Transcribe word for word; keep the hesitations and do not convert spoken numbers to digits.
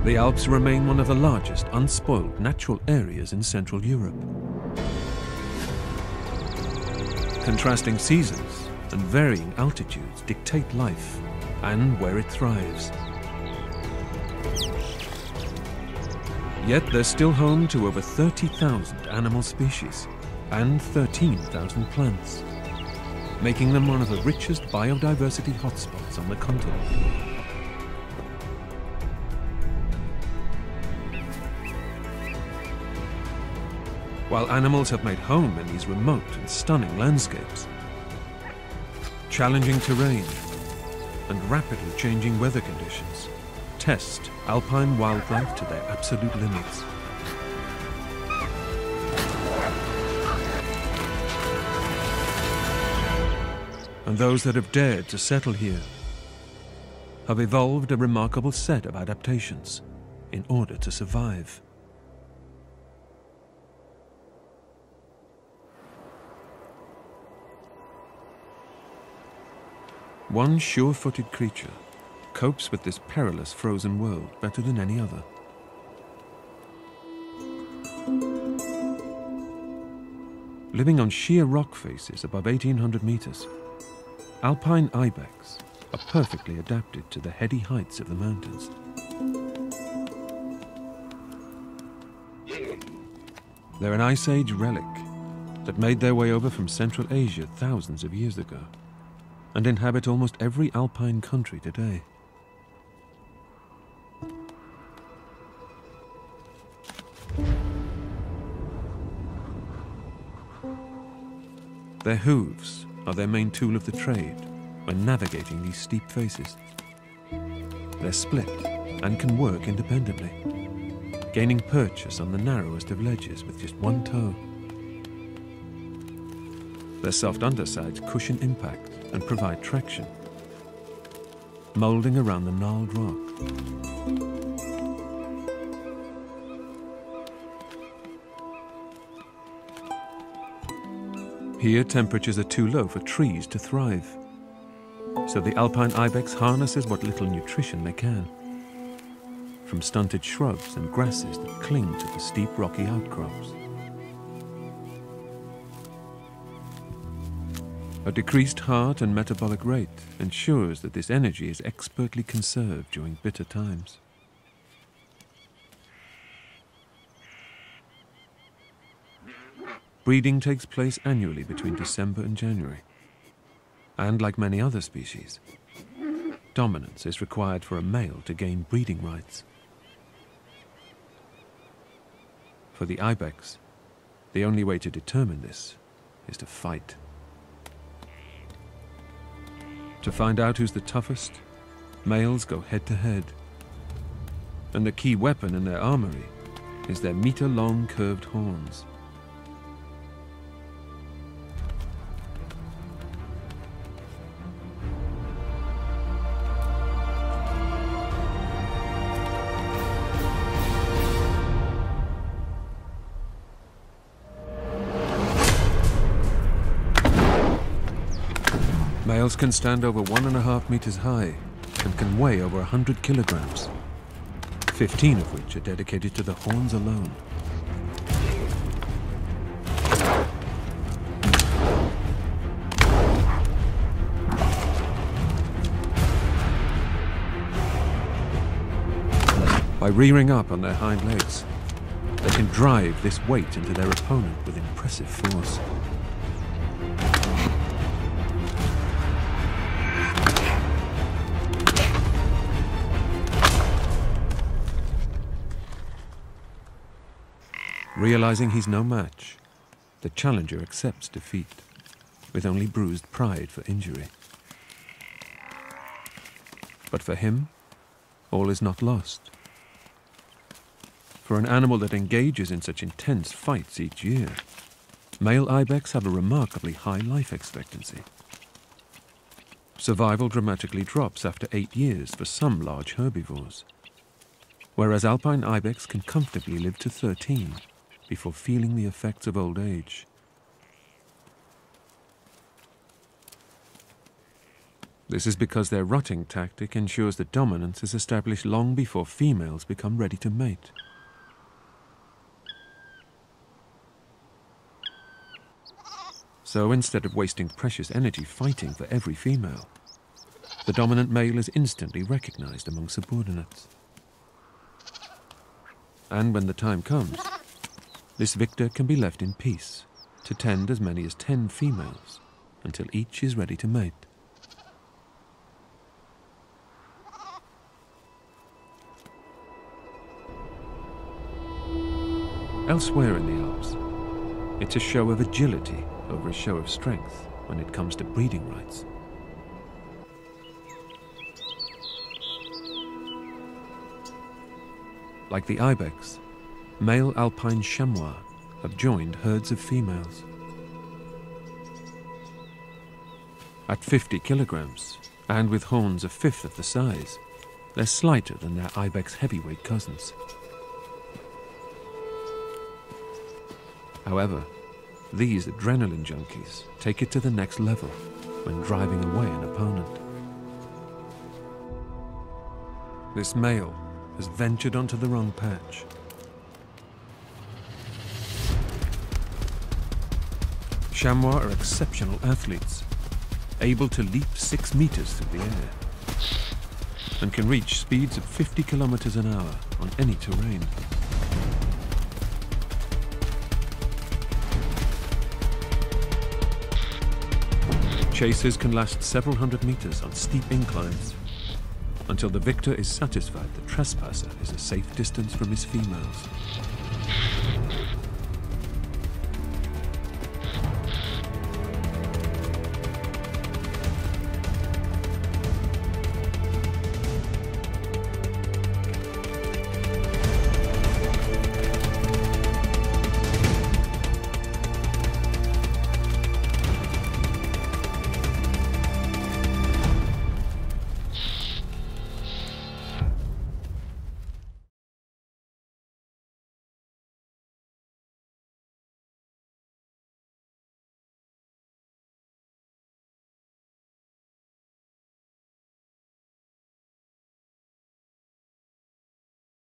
The Alps remain one of the largest unspoiled natural areas in Central Europe. Contrasting seasons and varying altitudes dictate life and where it thrives. Yet they're still home to over thirty thousand animal species and thirteen thousand plants, making them one of the richest biodiversity hotspots on the continent. While animals have made home in these remote and stunning landscapes, challenging terrain and rapidly changing weather conditions test alpine wildlife to their absolute limits. And those that have dared to settle here have evolved a remarkable set of adaptations in order to survive. One sure-footed creature copes with this perilous frozen world better than any other. Living on sheer rock faces above eighteen hundred meters, Alpine Ibex are perfectly adapted to the heady heights of the mountains. They're an Ice Age relic that made their way over from Central Asia thousands of years ago and inhabit almost every alpine country today. Their hooves are their main tool of the trade when navigating these steep faces. They're split and can work independently, gaining purchase on the narrowest of ledges with just one toe. Their soft undersides cushion impact and provide traction, molding around the gnarled rock. Here, temperatures are too low for trees to thrive, so the Alpine Ibex harnesses what little nutrition they can from stunted shrubs and grasses that cling to the steep rocky outcrops. A decreased heart and metabolic rate ensures that this energy is expertly conserved during bitter times. Breeding takes place annually between December and January, and like many other species, dominance is required for a male to gain breeding rights. For the Ibex, the only way to determine this is to fight. To find out who's the toughest, males go head-to-head. And the key weapon in their armory is their meter-long curved horns. Males can stand over one and a half meters high and can weigh over a hundred kilograms, fifteen of which are dedicated to the horns alone. By rearing up on their hind legs, they can drive this weight into their opponent with impressive force. Realizing he's no match, the challenger accepts defeat, with only bruised pride for injury. But for him, all is not lost. For an animal that engages in such intense fights each year, male ibex have a remarkably high life expectancy. Survival dramatically drops after eight years for some large herbivores, whereas alpine ibex can comfortably live to thirteen before feeling the effects of old age. This is because their rutting tactic ensures that dominance is established long before females become ready to mate. So instead of wasting precious energy fighting for every female, the dominant male is instantly recognized among subordinates. And when the time comes, this victor can be left in peace to tend as many as ten females until each is ready to mate. Elsewhere in the Alps, it's a show of agility over a show of strength when it comes to breeding rights. Like the Ibex, male Alpine chamois have joined herds of females. At fifty kilograms, and with horns a fifth of the size, they're slighter than their Ibex heavyweight cousins. However, these adrenaline junkies take it to the next level when driving away an opponent. This male has ventured onto the wrong patch. Chamois are exceptional athletes, able to leap six meters through the air, and can reach speeds of fifty kilometers an hour on any terrain. Chases can last several hundred meters on steep inclines, until the victor is satisfied the trespasser is a safe distance from his females.